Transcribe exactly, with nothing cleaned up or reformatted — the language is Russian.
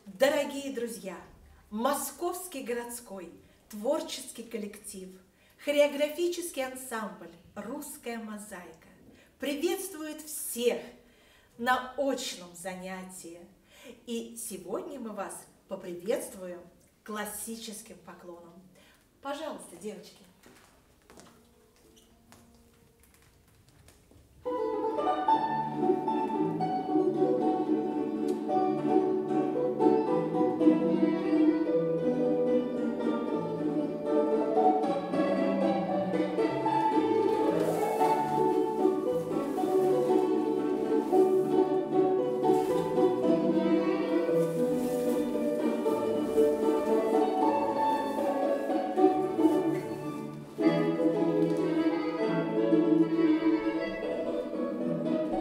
Дорогие друзья, Московский городской творческий коллектив, хореографический ансамбль «Русская мозаика» приветствует всех на очном занятии. И сегодня мы вас поприветствуем классическим поклоном. Пожалуйста, девочки.